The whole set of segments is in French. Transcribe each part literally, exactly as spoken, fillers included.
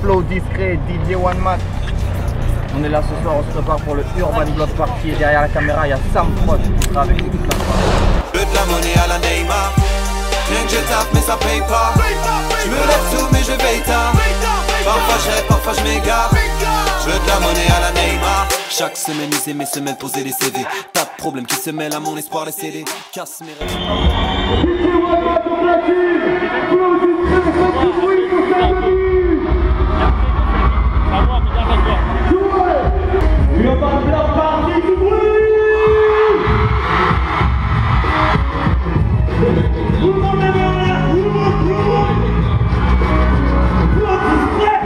Flow discret, D J One Mat. On est là ce soir, on se prépare pour le Urban Block Party. Et derrière la caméra, il y a Sam Prod qui sera avec nous toute la soirée. Je veux de la monnaie à la Neymar. Rien que je tape mais ça paye pas. Je me lève tôt mais je veille tard. Parfois je rêve, parfois je m'égare. Je veux de la monnaie à la Neymar. Chaque semaine lisez mes semaines, poser des C V. Pas de problème qui se mêle à mon espoir, les C D. Casse mes rêves. Urban Block Party du bruit. Tout le monde est vers là. Tout le monde, tout le monde. Bloc discret.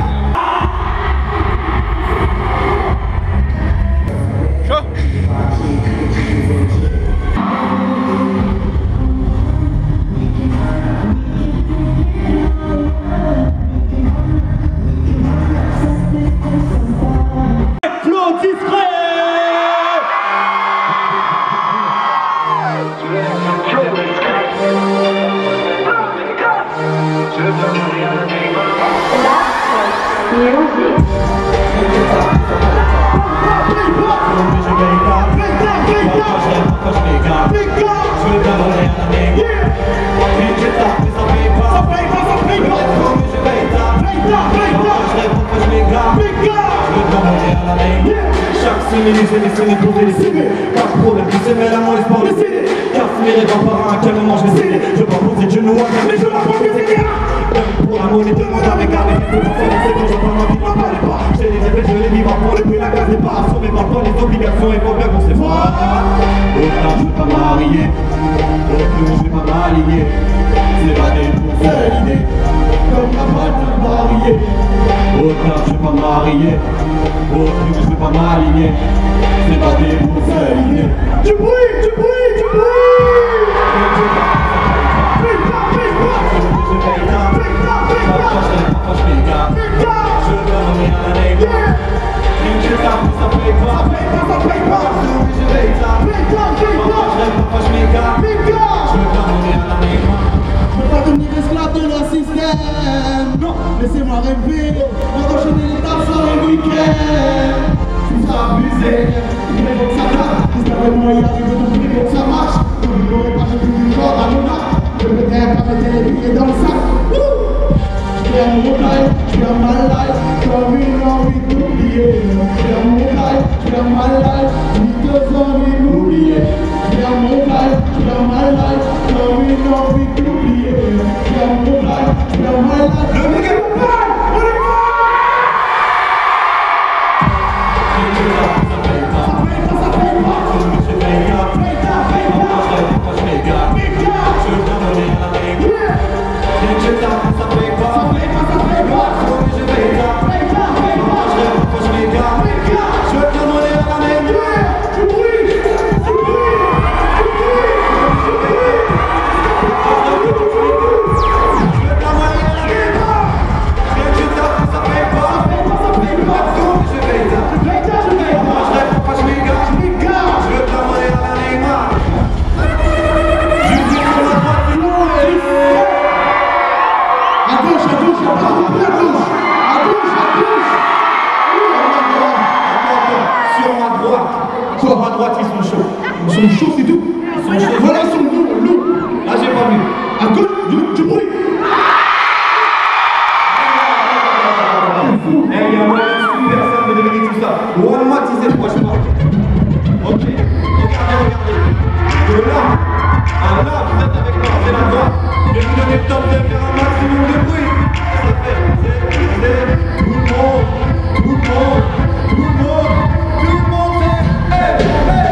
Chaud. Flow discret. Chaque semaine, j'ai des semaines pour les C D. Pas de problème, qui se mêle à mon espoir, les C D. Casse mes rêves en par un, à quel moment je vais céder. Je veux pas poser de genoux à mais je m'apprends que c'est bien. Pour la monnaie, demande avec un mec. Je pense à les quand je parle ma vie, m'en parle pas. J'ai les effets, je les vis, pour le prix, la case n'est pas assommée par pas les obligations et problèmes, on sait pas. Autant je vais pas marier, autant je vais pas m'aligner. C'est pas des pour faire l'idée, comme la balle de marier. Autant je vais pas marier, autant je vais pas m'aligner. C'est pas des pour faire l'idée. Du bruit, du bruit, du bruit. Laissez-moi rêver, on enchaîner les tables sur les week-ends. Tu seras abusé, il faut que ça tape. J'espère que moi y arrive de tout pour que ça marche. Je ne l'aurais pas jeté du corps à mon arc. Je ne vais pas mettre les billets dans le sac. Je vais à mon life, je vais à ma life, comme une envie d'oublier. Je vais à mon life, je vais à ma life, ni deux envies d'oublier. Je vais à mon life, je vais à ma life, comme une envie d'oublier. Je vais à mon life, je vais à ma life. Le mec est pas mal, on est pas. Ça paye pas, ça paye pas, ça paye pas. Je paye pas, paye pas, paye pas. Je m'égare, je veux la monnaie à la Neymar. Je tape, ça paye pas, ça paye pas, ça paye pas. Je paye pas, paye pas, paye pas. Je m'égare, je veux la monnaie à la Neymar. Du bruit, du bruit, du bruit, du bruit. Je veux la monnaie à la Neymar. Je tape, ça paye pas, ça paye pas, ça paye pas. Je paye pas, je paye pas, je paye pas. Je rêve pas, je m'égare, je m'égare. Je veux la monnaie à la Neymar. Je dis sur la droite, du long et à gauche, à gauche, à gauche, à gauche, à gauche, à gauche. Sur ma droite, sur ma droite, ils sont chauds. Ils sont chauds, c'est tout. Ils sont chauds. Voilà, ils sont lourds, lourds. Là, j'ai pas vu. À gauche, du, du bruit. Eh, il y a moyen de personne de deviner tout ça. One mat, il s'est proche pas. Ok, regardez, regardez. De là à là, vous êtes avec moi, c'est la droite. Je vais vous donner le temps de faire un maximum de bruit. Ça fait, c'est, c'est, tout le monde, tout le monde, tout le monde, tout le monde, c'est, hey, hey,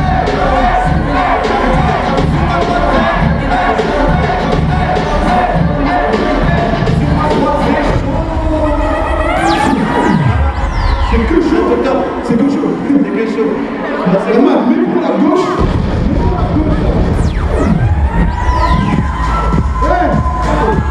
c'est que chaud, c'est que chaud, c'est que chaud. C'est mal, même pour la gauche. Hey!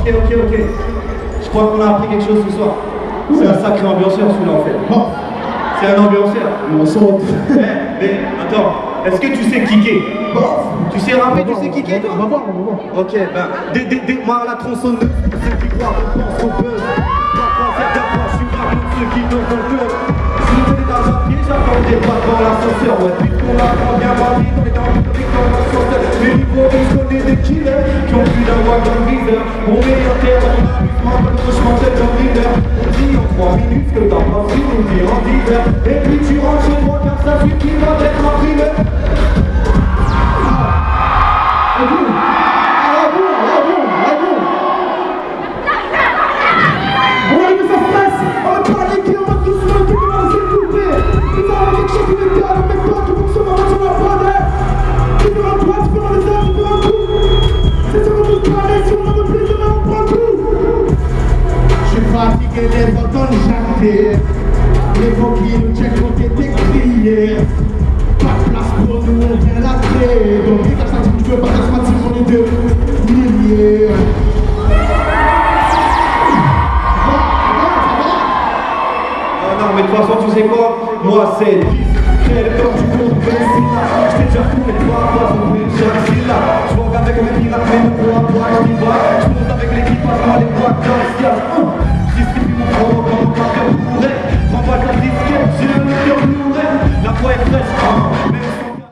Ok, ok, ok. Je crois qu'on a appris quelque chose ce soir. C'est un sacré ambianceur celui-là en fait. Bon, C'est un ambianceur. on saute. Eh, mais attends, est-ce que tu sais kicker? Bon, Tu sais rapper, tu sais kicker toi? on va voir, on va voir. Ok, ben, dé, dé, dé, moi la tronçonneuse, ceux qui croient qu'on pense qu'on peut. Pas quoi faire d'abord, je suis pas comme ceux qui dansent dans le club. Si vous venez dans un pied, j'attendais pas devant l'ascenseur. Ouais, puisqu'on apprend bien ma vie, on est dans le public dans l'ascenseur. Mais niveau riche, je connais des killers qui ont plus d'un mois dans le viseur. Mon meilleur terme, on a plus mal, parce que je m'en tête dans le leader. On dit en trois minutes que t'as pas fini, on dit en dix heures. Et puis tu rentres chez toi car ça suffit pas d'être imprimé. Fatigué d'être entendu chanter. Les mots qui nous checkent ont été criés. Pas de place pour nous, on vient la clé. Donc dès que ça dit que tu veux pas rester matin, on est deux milliers. Ah non mais de toute façon tu sais quoi? Moi c'est discret comme tu comptes Bessina. Je t'ai déjà tourné trois fois sans trouver chaque syllabe. Je vois avec mes pirates mais ne crois pas que je m'y vois. Je monte avec l'équipage, moi les boîtes dans le ciel. Distribue mon promo comme un cœur bourré. Prends pas de la disquette, j'ai le cœur bourré. La voix est fraîche, hein, même si on...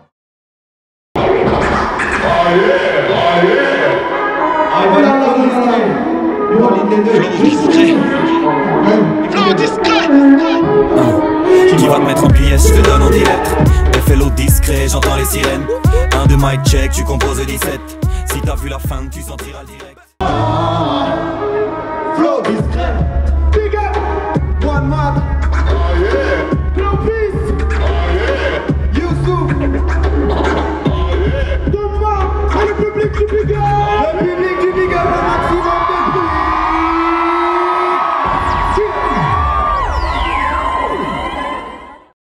Ah yeah, ah yeah. Ah il va être discret. Il va aller les deux. Discret. Flow discret. Qui va te mettre en pièce, je te donne en direct. F L O discret, j'entends les sirènes. Un de mic check, tu composes dix-sept. Si t'as vu la fin, tu sentiras le direct.